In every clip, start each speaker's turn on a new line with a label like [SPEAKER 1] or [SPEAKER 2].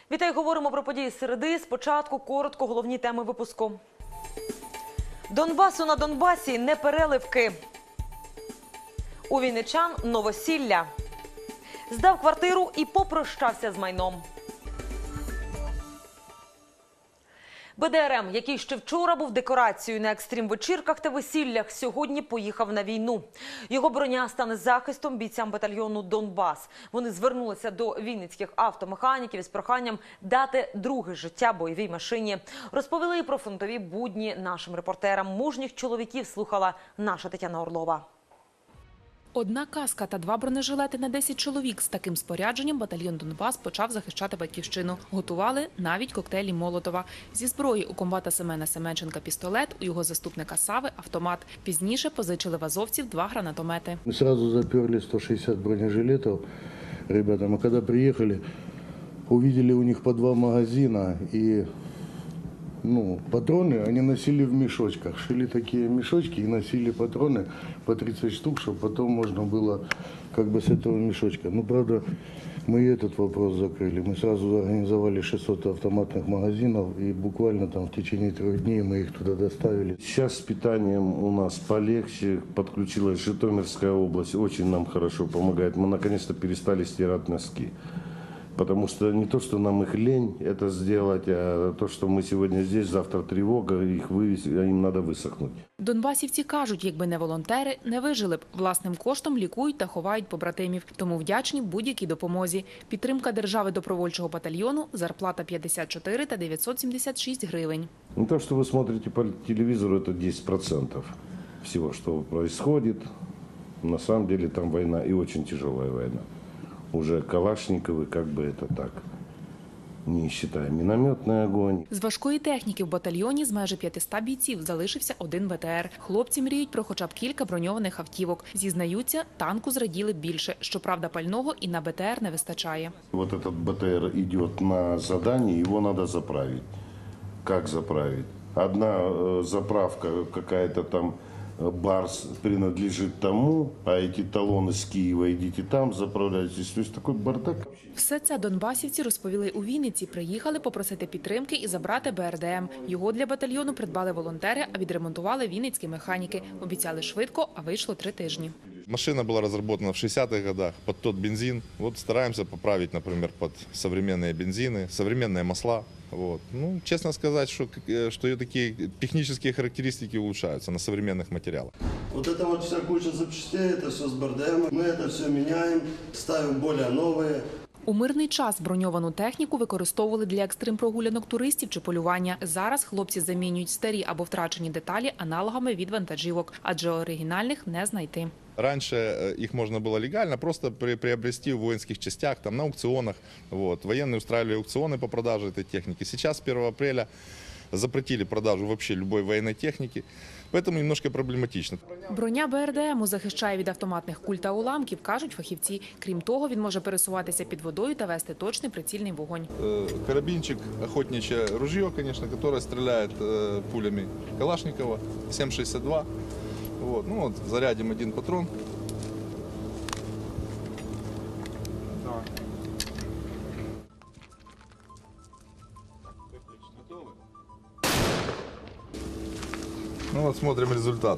[SPEAKER 1] Вітаю, говоримо про події середи. Спочатку коротко головні теми випуску. Донбасу на Донбасі не переливки. У вінничан новосілля. Здав квартиру і попрощався з майном. БДРМ, який ще вчора був декорацією на екстрім-вечірках та весіллях, сьогодні поїхав на війну. Його броня стане захистом бійцям батальйону «Донбас». Вони звернулися до вінницьких автомеханіків із проханням дати друге життя бойовій машині. Розповіли про фронтові будні нашим репортерам. Мужніх чоловіків слухала наша Тетяна Орлова.
[SPEAKER 2] Одна каска та 2 бронежилети на 10 чоловік. З таким спорядженням батальйон «Донбас» почав захищати батьківщину. Готували навіть коктейлі Молотова. Зі зброї у комбата Семена Семенченка пістолет, у його заступника Сави автомат. Пізніше позичили в азовців 2 гранатомети.
[SPEAKER 3] Мы сразу заперли 160 бронежилетов ребятам. А когда приехали, увидели у них по 2 магазина и патроны они носили в мешочках. Шили такие мешочки и носили патроны по 30 штук, чтобы потом можно было с этого мешочка. Правда, мы и этот вопрос закрыли. Мы сразу организовали 600 автоматных магазинов и буквально там в течение 3 дней мы их туда доставили.
[SPEAKER 4] Сейчас с питанием у нас полегче. Подключилась Житомирская область. Очень нам хорошо помогает. Мы наконец-то перестали стирать носки. Потому что не то, что нам их лень это сделать, а то, что мы сегодня здесь, завтра тревога, их вывести, им надо высохнуть.
[SPEAKER 2] Донбасівці кажуть, якби не волонтери, не вижили б. Власним коштом лікують та ховають побратимів. Тому вдячні будь-якій допомозі. Підтримка держави добровольчого батальйону, зарплата 54 та 976 гривень.
[SPEAKER 4] Не то, что вы смотрите по телевизору, это 10% всего, что происходит. На самом деле там война, и очень тяжелая война. Уже Калашниковы, это так, не считая мінометний огонь.
[SPEAKER 2] З важкої техніки в батальйоні з майже 500 бійців залишився 1 БТР. Хлопці мріють про хоча б кілька броньованих автівок. Зізнаються, танку зраділи більше. Щоправда, пального і на БТР не вистачає.
[SPEAKER 4] Вот этот БТР идет на задание, его надо заправить. Как заправить? Одна заправка какая-то там, Барс принадлежит тому, а эти талоны с Киева идите там, заправляйтесь. То есть такой бардак.
[SPEAKER 2] Все це донбасівці розповіли у Вінниці. Приїхали попросити підтримки і забрати БРДМ. Його для батальйону придбали волонтери, а відремонтували вінницькі механіки. Обіцяли швидко, а вийшло 3 тижні.
[SPEAKER 5] Машина была разработана в 60-х годах под тот бензин. Вот стараемся поправить, например, под современные бензины, современные масла. Вот. Честно сказать, что ее такие технические характеристики улучшаются на современных материалах.
[SPEAKER 6] Вот это вот вся куча запчастей, это все с БРДМ. Мы это все меняем, ставим более новые.
[SPEAKER 2] У мирний час броньовану техніку використовували для екстрим-прогулянок туристів чи полювання. Зараз хлопці замінюють старі або втрачені деталі аналогами від вантажівок, адже оригінальних не знайти.
[SPEAKER 5] Раньше их можно было легально просто приобрести в воинских частях, там, на аукционах. Вот. Военные устраивали аукционы по продаже этой техники. Сейчас, с 1 апреля, запретили продажу вообще любой военной техники. Поэтому немножко проблематично.
[SPEAKER 2] Броня БРДМу захищає від автоматних куль та уламків, кажуть фахівці. Крім того, він може пересуватися під водою та вести точний прицільний вогонь.
[SPEAKER 5] Карабинчик, охотничье ружье, конечно, которое стреляет пулями Калашникова, 7,62. Вот. Зарядим 1 патрон. Смотрим результат.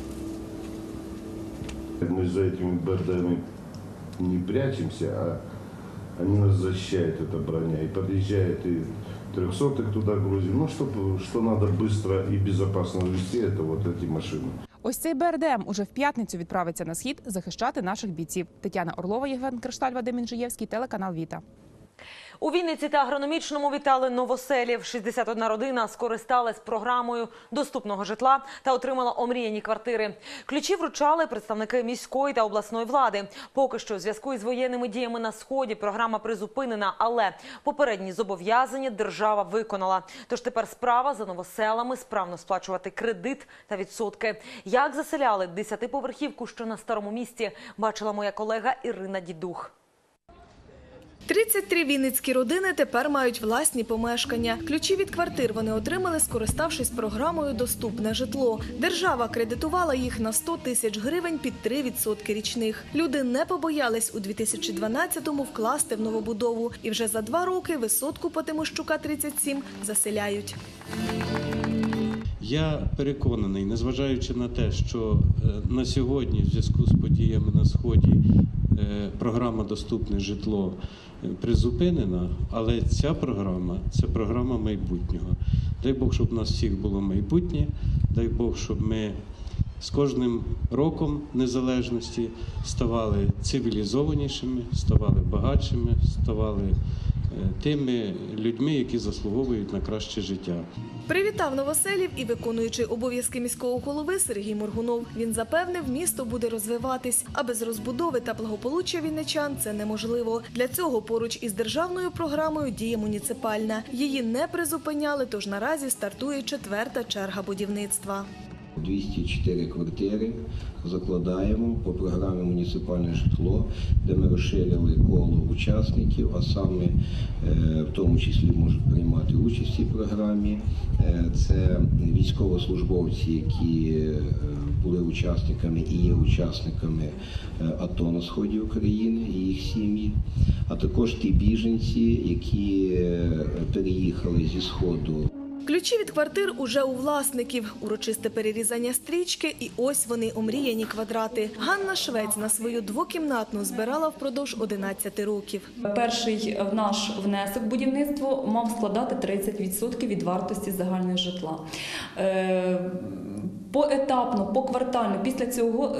[SPEAKER 4] Мы за этими БРДМами не прячемся, а они нас защищают, эта броня. И подъезжает и 300-х туда грузим. Что надо быстро и безопасно вести, это вот эти машины.
[SPEAKER 2] Ось цей БРДМ уже в п'ятницю відправиться на схід захищати наших бійців. Тетяна Орлова, Євген Кришталь, Вадим Інжиєвський, телеканал Віта.
[SPEAKER 1] У Вінниці та Агрономічному вітали новоселів. 61 родина скористалась програмою доступного житла та отримала омріяні квартири. Ключі вручали представники міської та обласної влади. Поки що у зв'язку із воєнними діями на Сході програма призупинена, але попередні зобов'язання держава виконала. Тож тепер справа за новоселами справно сплачувати кредит та відсотки. Як заселяли 10-поверхівку, що на Старому місті, бачила моя колега Ірина Дідух.
[SPEAKER 7] 33 вінницькі родини тепер мають власні помешкання. Ключі від квартир вони отримали, скориставшись програмою «Доступне житло». Держава кредитувала їх на 100 тисяч гривень під 3% річних. Люди не побоялись у 2012-му вкласти в новобудову. І вже за 2 роки висотку по Тимощука, 37, заселяють.
[SPEAKER 8] Я переконаний, незважаючи на те, що на сьогодні в зв'язку з подіями на Сході програма «Доступне житло» призупинена, але ця програма – це програма майбутнього. Дай Бог, щоб у нас всіх було майбутнє, дай Бог, щоб ми з кожним роком незалежності ставали цивілізованішими, ставали багатшими, ставали тими людьми, які заслуговують на краще життя.
[SPEAKER 7] Привітав новоселів і виконуючий обов'язки міського голови Сергій Моргунов. Він запевнив, місто буде розвиватись, а без розбудови та благополуччя вінничан це неможливо. Для цього поруч із державною програмою діє муніципальна. Її не призупиняли, тож наразі стартує 4-та черга будівництва.
[SPEAKER 9] 204 квартири закладаємо по програмі «Муніципальне житло», де ми розширили коло учасників, а саме в тому числі можуть приймати участь в цій програмі. Це військовослужбовці, які були учасниками і є учасниками АТО на сході України і їх сім'ї, а також ті біженці, які переїхали зі Сходу.
[SPEAKER 7] Ключі від квартир уже у власників. Урочисте перерізання стрічки і ось вони, омріяні квадрати. Ганна Швець на свою двокімнатну збирала впродовж 11 років.
[SPEAKER 10] Перший наш внесок в будівництво мав складати 30% від вартості загального житла. Поетапно, поквартально, після цього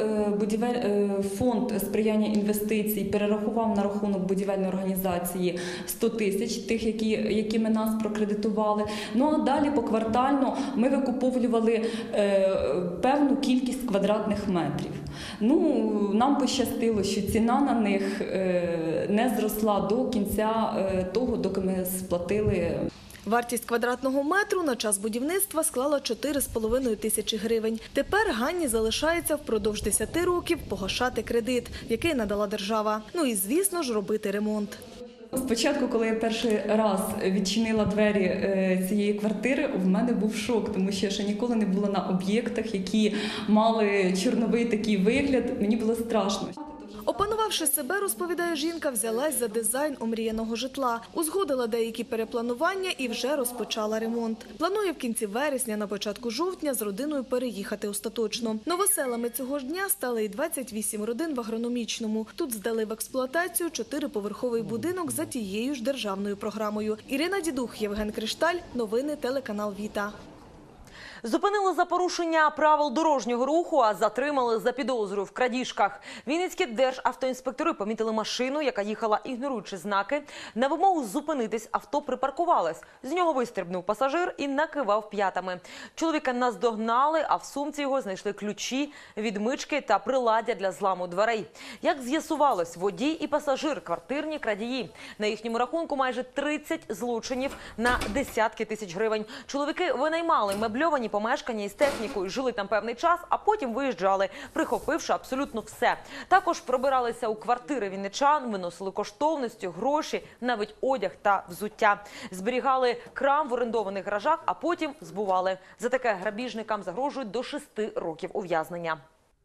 [SPEAKER 10] фонд сприяння інвестицій перерахував на рахунок будівельної організації 100 тисяч, тих, якими нас прокредитували. Ну а далі поквартально ми викуповували певну кількість квадратних метрів. Ну, нам пощастило, що ціна на них не зросла до кінця того, доки ми сплатили.
[SPEAKER 7] Вартість квадратного метру на час будівництва склала 4,5 тисячі гривень. Тепер Ганні залишається впродовж 10 років погашати кредит, який надала держава. Ну і, звісно ж, робити ремонт.
[SPEAKER 10] Спочатку, коли я перший раз відчинила двері цієї квартири, в мене був шок, тому що я ще ніколи не була на об'єктах, які мали чорновий такий вигляд. Мені було страшно.
[SPEAKER 7] Опанувавши себе, розповідає жінка, взялась за дизайн омріяного житла, узгодила деякі перепланування і вже розпочала ремонт. Планує в кінці вересня, на початку жовтня з родиною переїхати остаточно. Новоселами цього ж дня стали і 28 родин в Агрономічному. Тут здали в експлуатацію 4-поверховий будинок за тією ж державною програмою. Ірина Дідух, Євген Кришталь. Новини телеканал Віта.
[SPEAKER 1] Зупинили за порушення правил дорожнього руху, а затримали за підозрою в крадіжках. Вінницькі державтоінспектори помітили машину, яка їхала, ігноруючи знаки. На вимогу зупинитись авто припаркувалось. З нього вистрибнув пасажир і накивав п'ятами. Чоловіка наздогнали, а в сумці його знайшли ключі, відмички та приладдя для зламу дверей. Як з'ясувалось, водій і пасажир – квартирні крадії. На їхньому рахунку майже 30 злочинів на десятки тисяч гривень. Чоловіки винаймали мебльовані помешкання із технікою, жили там певний час, а потім виїжджали, прихопивши абсолютно все. Також пробиралися у квартири вінничан, виносили коштовності, гроші, навіть одяг та взуття. Зберігали крам в орендованих гаражах, а потім збували. За таке грабіжникам загрожують до 6 років ув'язнення.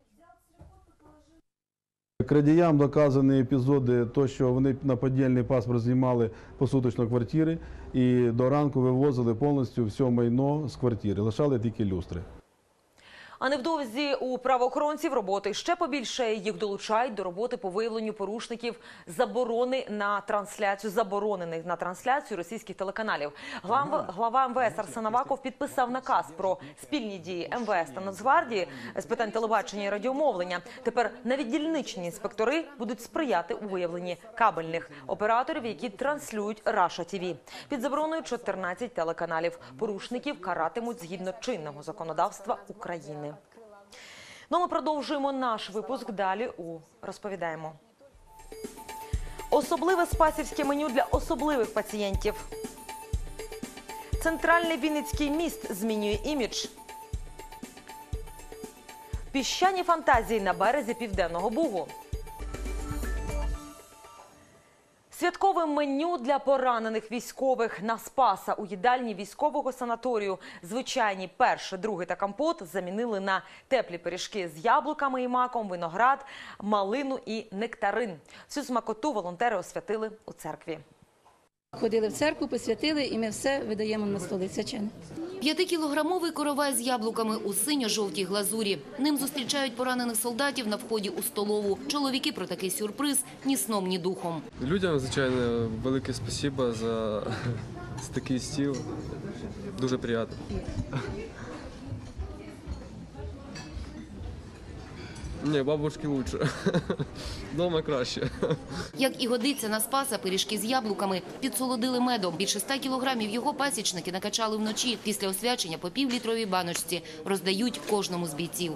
[SPEAKER 11] Крадіям доказані епізоди, то, що вони на подільний паспорт знімали посуточно квартири і до ранку вивозили повністю все майно з квартири, лишали тільки люстри.
[SPEAKER 1] А невдовзі у правоохоронців роботи ще побільше. Їх долучають до роботи по виявленню порушників заборонених на трансляцію російських телеканалів. Глава МВС Арсен Аваков підписав наказ про спільні дії МВС та Нацгвардії з питань телебачення і радіомовлення. Тепер навіть дільничні інспектори будуть сприяти у виявленні кабельних операторів, які транслюють Раша ТВ. Під забороною 14 телеканалів. Порушників каратимуть згідно чинного законодавства України. Ну, ми продовжуємо наш випуск. Далі розповідаємо. Особливе спасівське меню для особливих пацієнтів. Центральний Вінницький міст змінює імідж. Піщані фантазії на березі Південного Бугу. Святкове меню для поранених військових. На Спаса у їдальні військового санаторію звичайні перший, другий та компот замінили на теплі пиріжки з яблуками і маком, виноград, малину і нектарин. Всю смакоту волонтери освятили у церкві.
[SPEAKER 12] Ходили в церкву, посвятили, і ми все видаємо на столи свячене.
[SPEAKER 13] 5-кілограмовий коровай з яблуками у синьо-жовтій глазурі. Ним зустрічають поранених солдатів на вході у столову. Чоловіки про такий сюрприз ні сном, ні духом.
[SPEAKER 14] Людям, звичайно, велике спасибо за такий стіл. Дуже приємно. Ні, бабушки лучше. Дома краще.
[SPEAKER 13] Як і годиться на Спаса, пиріжки з яблуками підсолодили медом. Більше 100 кілограмів його пасічники накачали вночі. Після освячення по півлітровій баночці роздають кожному з бійців.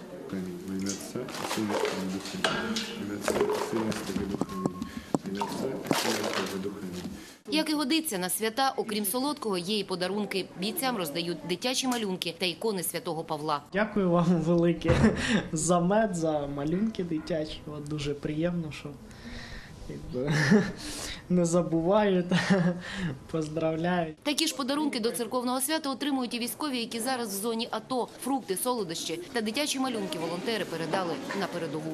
[SPEAKER 13] Як і годиться на свята, окрім солодкого, є і подарунки. Бійцям роздають дитячі малюнки та ікони Святого Павла.
[SPEAKER 15] Дякую вам велике за мед, за малюнки дитячі. Дуже приємно, що не забувають, поздравляють.
[SPEAKER 13] Такі ж подарунки до церковного свята отримують і військові, які зараз в зоні АТО. Фрукти, солодощі та дитячі малюнки волонтери передали на передову.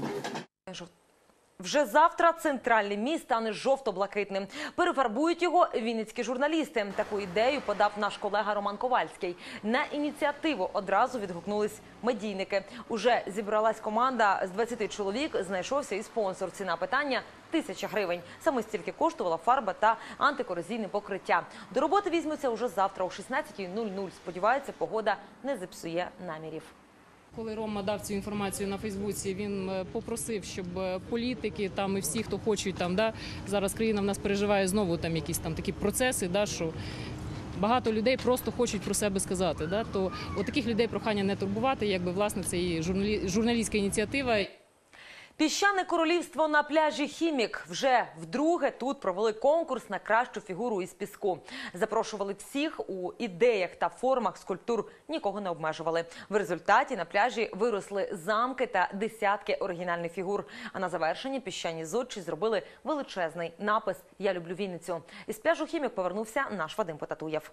[SPEAKER 1] Вже завтра центральний міст стане жовто-блакитним. Перефарбують його вінницькі журналісти. Таку ідею подав наш колега Роман Ковальський. На ініціативу одразу відгукнулись медійники. Уже зібралась команда з 20 чоловік, знайшовся і спонсор. Ціна питання – 1000 гривень. Саме стільки коштувала фарба та антикорозійне покриття. До роботи візьмуться уже завтра о 16:00. Сподіваються, погода не зіпсує намірів.
[SPEAKER 16] Коли Рома дав цю інформацію на Фейсбуці, він попросив, щоб політики там і всі, хто хочуть там, зараз країна в нас переживає знову там якісь там такі процеси, що багато людей просто хочуть про себе сказати, то от таких людей прохання не турбувати, якби власне це і журналістська ініціатива.
[SPEAKER 1] Піщане королівство на пляжі «Хімік». Вже вдруге тут провели конкурс на кращу фігуру із піску. Запрошували всіх, у ідеях та формах скульптур нікого не обмежували. В результаті на пляжі виросли замки та десятки оригінальних фігур. А на завершенні піщані зодчі зробили величезний напис «Я люблю Вінницю». Із пляжу «Хімік» повернувся наш Вадим Потатуєв.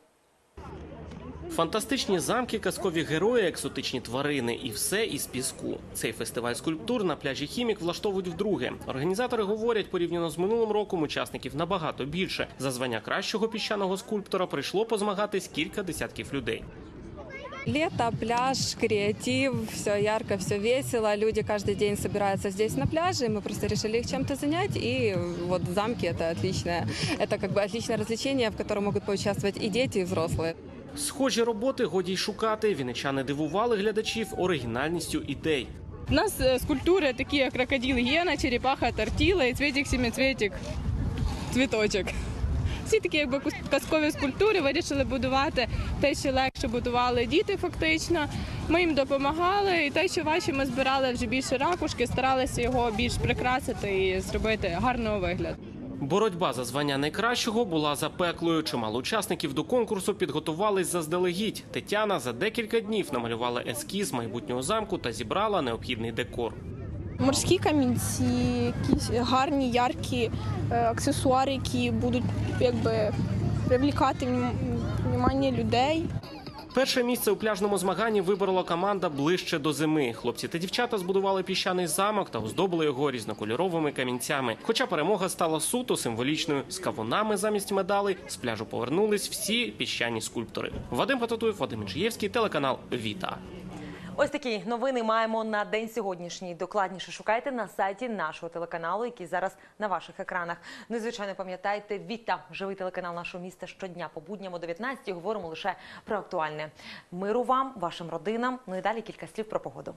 [SPEAKER 17] Фантастичні замки, казкові герої, екзотичні тварини – і все із піску. Цей фестиваль скульптур на пляжі «Хімік» влаштовують вдруге. Організатори говорять, порівняно з минулим роком учасників набагато більше. За звання кращого піщаного скульптора прийшло позмагатись кілька десятків людей.
[SPEAKER 18] Лето, пляж, креатив, все ярко, все весело. Люди каждый день собираются здесь на пляже. Мы просто решили их чем-то занять. И вот замки – это как бы отличное развлечение, в котором могут поучаствовать и дети, и взрослые.
[SPEAKER 17] Схожі роботи годі й шукати. Вінничани дивували глядачів оригінальністю ідей.
[SPEAKER 19] У нас скульптури такі, як крокодил Гена, черепаха Тортіла і цвітик-сіміцвітик, цвіточок. Всі такі якби казкові скульптури вирішили будувати те, що легше будували діти фактично. Ми їм допомагали, і те, що важче, ми збирали вже більше ракушки, старалися його більш прикрасити і зробити гарного вигляду.
[SPEAKER 17] Боротьба за звання найкращого була запеклою. Чимало учасників до конкурсу підготувались заздалегідь. Тетяна за декілька днів намалювала ескіз майбутнього замку та зібрала необхідний декор.
[SPEAKER 20] Морські камінці, якісь гарні, яркі аксесуари, які будуть привлікати увагу людей.
[SPEAKER 17] Перше місце у пляжному змаганні виборола команда «Ближче до зими». Хлопці та дівчата збудували піщаний замок та оздобили його різнокольоровими камінцями. Хоча перемога стала суто символічною. З кавунами замість медалей з пляжу повернулись всі піщані скульптори. Вадим Потатуєв, Вадим Інжиєвський, телеканал «Віта».
[SPEAKER 1] Ось такі новини маємо на день сьогоднішній. Докладніше шукайте на сайті нашого телеканалу, який зараз на ваших екранах. Ну і, звичайно, пам'ятайте, Віта, живий телеканал нашого міста щодня по будням о 19-й. Говоримо лише про актуальне. Миру вам, вашим родинам. Ну і далі кілька слів про погоду.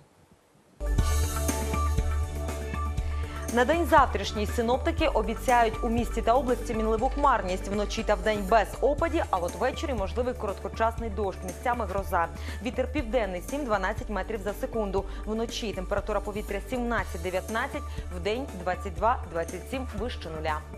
[SPEAKER 1] На день завтрашній синоптики обіцяють у місті та області мінливу хмарність. Вночі та вдень без опадів, а от ввечері можливий короткочасний дощ, місцями гроза. Вітер південний 7-12 метрів за секунду. Вночі температура повітря 17-19, вдень 22-27 вище нуля.